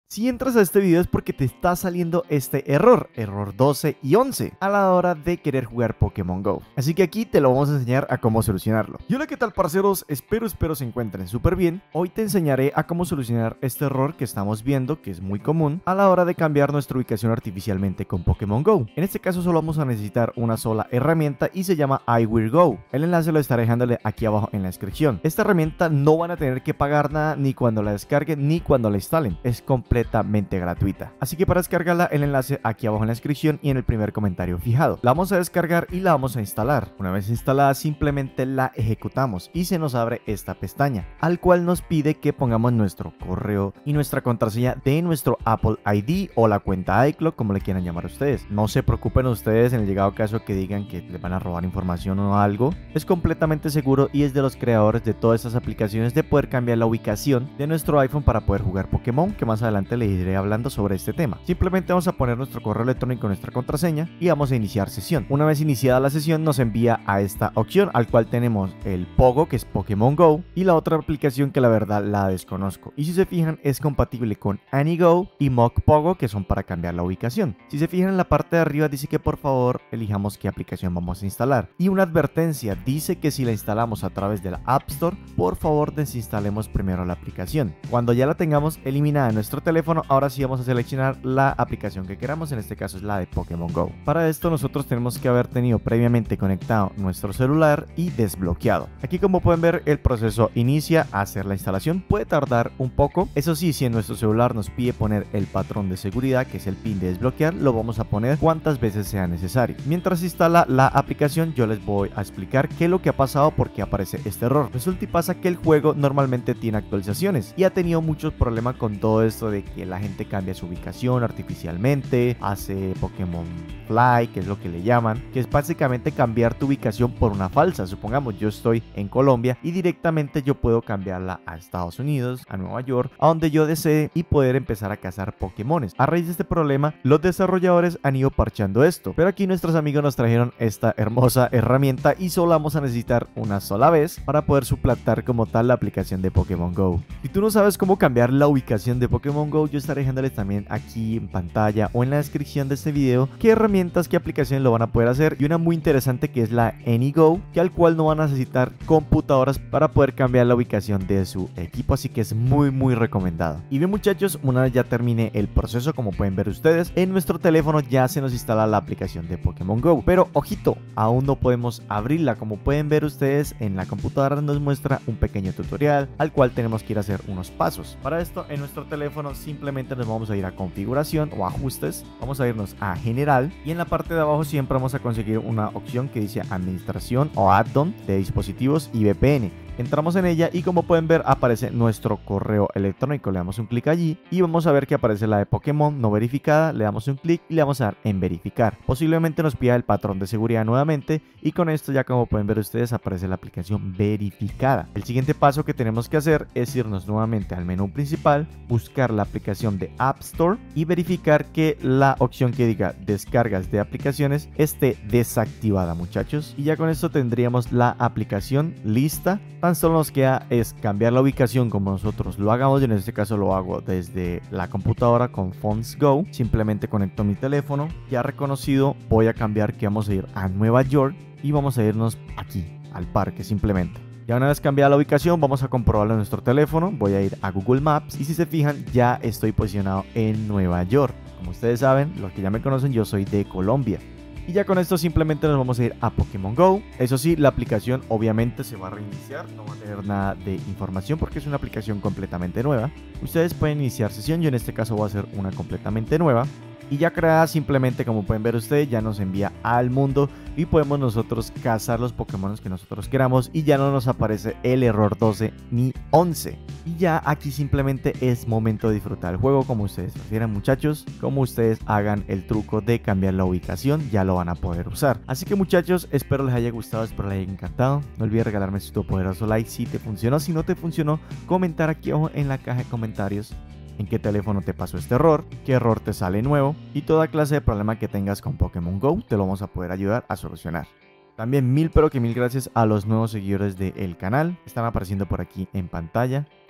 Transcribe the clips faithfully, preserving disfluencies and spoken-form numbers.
Si entras a este video es porque te está saliendo este error, error doce y once, a la hora de querer jugar Pokémon Go. Así que aquí te lo vamos a enseñar a cómo solucionarlo. Y hola, ¿qué tal, parceros? Espero, espero se encuentren súper bien. Hoy te enseñaré a cómo solucionar este error que estamos viendo, que es muy común, a la hora de cambiar nuestra ubicación artificialmente con Pokémon Go. En este caso solo vamos a necesitar una sola herramienta y se llama iWhereGo. El enlace lo estaré dejándole aquí abajo en la descripción. Esta herramienta no van a tener que pagar nada ni cuando la descarguen ni cuando la instalen. Es completamente completamente gratuita. Así que para descargarla, el enlace aquí abajo en la descripción y en el primer comentario fijado. La vamos a descargar y la vamos a instalar. Una vez instalada, simplemente la ejecutamos y se nos abre esta pestaña, al cual nos pide que pongamos nuestro correo y nuestra contraseña de nuestro Apple I D o la cuenta iCloud, como le quieran llamar ustedes. No se preocupen ustedes en el llegado caso que digan que les van a robar información o algo. Es completamente seguro y es de los creadores de todas estas aplicaciones de poder cambiar la ubicación de nuestro iPhone para poder jugar Pokémon, que más adelante le iré hablando sobre este tema. Simplemente vamos a poner nuestro correo electrónico, nuestra contraseña y vamos a iniciar sesión. Una vez iniciada la sesión nos envía a esta opción, al cual tenemos el Pogo, que es Pokémon Go, y la otra aplicación que la verdad la desconozco. Y si se fijan, es compatible con AnyGo y MockPogo, que son para cambiar la ubicación. Si se fijan en la parte de arriba dice que por favor elijamos qué aplicación vamos a instalar. Y una advertencia dice que si la instalamos a través de la App Store, por favor desinstalemos primero la aplicación. Cuando ya la tengamos eliminada en nuestro teléfono, ahora sí vamos a seleccionar la aplicación que queramos, en este caso es la de Pokémon Go. Para esto nosotros tenemos que haber tenido previamente conectado nuestro celular y desbloqueado. Aquí, como pueden ver, el proceso inicia a hacer la instalación, puede tardar un poco. Eso sí, si en nuestro celular nos pide poner el patrón de seguridad, que es el pin de desbloquear, lo vamos a poner cuantas veces sea necesario. Mientras instala la aplicación, yo les voy a explicar qué es lo que ha pasado, por qué aparece este error. Resulta y pasa que el juego normalmente tiene actualizaciones y ha tenido muchos problemas con todo esto de que la gente cambia su ubicación artificialmente, hace Pokémon Fly, que es lo que le llaman, que es básicamente cambiar tu ubicación por una falsa. Supongamos yo estoy en Colombia y directamente yo puedo cambiarla a Estados Unidos, a Nueva York, a donde yo desee, y poder empezar a cazar Pokémones. A raíz de este problema, los desarrolladores han ido parchando esto, pero aquí nuestros amigos nos trajeron esta hermosa herramienta y solo vamos a necesitar una sola vez para poder suplantar como tal la aplicación de Pokémon Go. Si tú no sabes cómo cambiar la ubicación de Pokémon Go, yo estaré dejándoles también aquí en pantalla o en la descripción de este video qué herramientas, qué aplicaciones lo van a poder hacer, y una muy interesante que es la AnyGo, que al cual no van a necesitar computadoras para poder cambiar la ubicación de su equipo, así que es muy muy recomendado. Y bien, muchachos, una vez ya termine el proceso, como pueden ver ustedes, en nuestro teléfono ya se nos instala la aplicación de Pokémon Go, pero ojito, aún no podemos abrirla. Como pueden ver ustedes, en la computadora nos muestra un pequeño tutorial al cual tenemos que ir a hacer unos pasos. Para esto, en nuestro teléfono simplemente nos vamos a ir a configuración o ajustes, vamos a irnos a general y en la parte de abajo siempre vamos a conseguir una opción que dice administración o add-on de dispositivos y V P N. Entramos en ella y como pueden ver aparece nuestro correo electrónico, le damos un clic allí y vamos a ver que aparece la de Pokémon no verificada, le damos un clic y le vamos a dar en verificar. Posiblemente nos pida el patrón de seguridad nuevamente y con esto ya, como pueden ver ustedes, aparece la aplicación verificada. El siguiente paso que tenemos que hacer es irnos nuevamente al menú principal, buscar la aplicación de App Store y verificar que la opción que diga descargas de aplicaciones esté desactivada, muchachos, y ya con esto tendríamos la aplicación lista. Tan solo nos queda es cambiar la ubicación como nosotros lo hagamos. Yo en este caso lo hago desde la computadora con Phones Go. Simplemente conecto mi teléfono, ya reconocido, voy a cambiar que vamos a ir a Nueva York y vamos a irnos aquí al parque simplemente. Ya una vez cambiada la ubicación, vamos a comprobarlo en nuestro teléfono. Voy a ir a Google Maps y si se fijan, ya estoy posicionado en Nueva York. Como ustedes saben, los que ya me conocen, yo soy de Colombia. Y ya con esto simplemente nos vamos a ir a Pokémon Go. Eso sí, la aplicación obviamente se va a reiniciar, no va a tener nada de información porque es una aplicación completamente nueva. Ustedes pueden iniciar sesión, yo en este caso voy a hacer una completamente nueva. Y ya creada, simplemente como pueden ver ustedes, ya nos envía al mundo y podemos nosotros cazar los Pokémon que nosotros queramos y ya no nos aparece el error doce ni once. Y ya aquí simplemente es momento de disfrutar el juego como ustedes prefieran, muchachos. Como ustedes hagan el truco de cambiar la ubicación, ya lo van a poder usar. Así que, muchachos, espero les haya gustado, espero les haya encantado. No olvides regalarme su poderoso like si te funcionó. Si no te funcionó, comentar aquí abajo en la caja de comentarios en qué teléfono te pasó este error, qué error te sale nuevo y toda clase de problema que tengas con Pokémon Go te lo vamos a poder ayudar a solucionar. También mil pero que mil gracias a los nuevos seguidores del canal, están apareciendo por aquí en pantalla.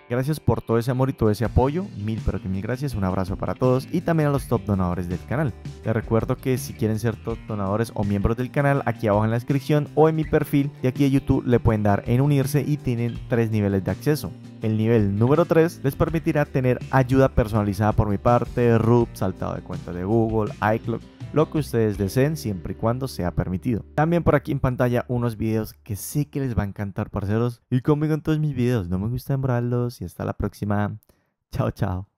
Gracias por todo ese amor y todo ese apoyo, mil pero que mil gracias, un abrazo para todos y también a los top donadores del canal. Les recuerdo que si quieren ser top donadores o miembros del canal, aquí abajo en la descripción o en mi perfil de aquí de YouTube le pueden dar en unirse y tienen tres niveles de acceso. El nivel número tres les permitirá tener ayuda personalizada por mi parte, R U P, saltado de cuentas de Google, iCloud, lo que ustedes deseen siempre y cuando sea permitido. También por aquí en pantalla unos videos que sé que les va a encantar, parceros, y conmigo en todos mis videos. No me gusta demorarlos y hasta la próxima. Chao, chao.